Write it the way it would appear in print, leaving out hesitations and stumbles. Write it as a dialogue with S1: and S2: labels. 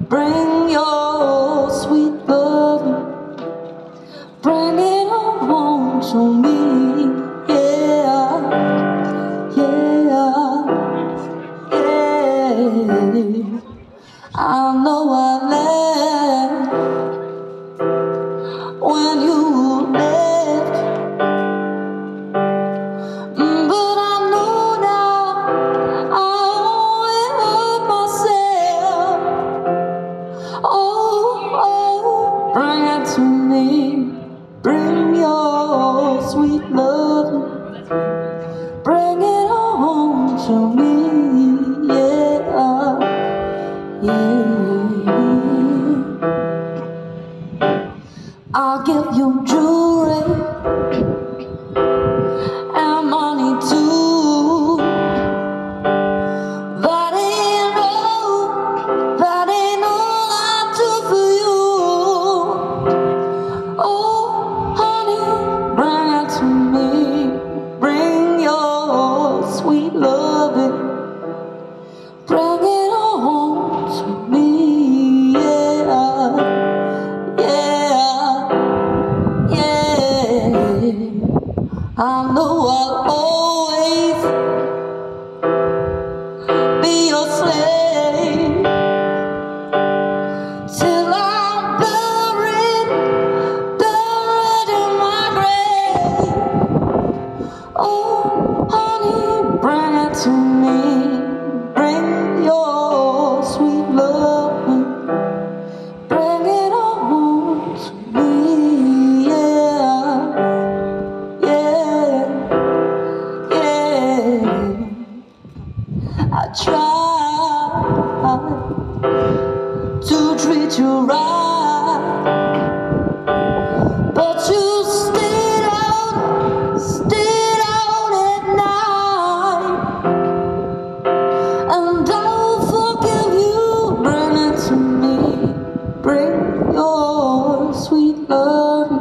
S1: Bring your sweet love, bring it on to me. Yeah, yeah, yeah. I know I left when you left, but I know now I only hurt myself. Oh, bring it to me. Bring your sweet love, bring it on to me. Yeah, yeah. I'll give you jewelry and money too. That ain't all I do for you. Oh, honey, bring it to me. Bring your sweet loving, bring it on to me. Yeah, yeah, yeah. I know I'll always be your slave till I'm buried in my grave. Oh, honey, bring it to me. Bring your sweet love, bring it on to me. Yeah, yeah, yeah. I tried to treat you right, but you stayed out at night, and I'll forgive you. Bring it to me. Bring your sweet love.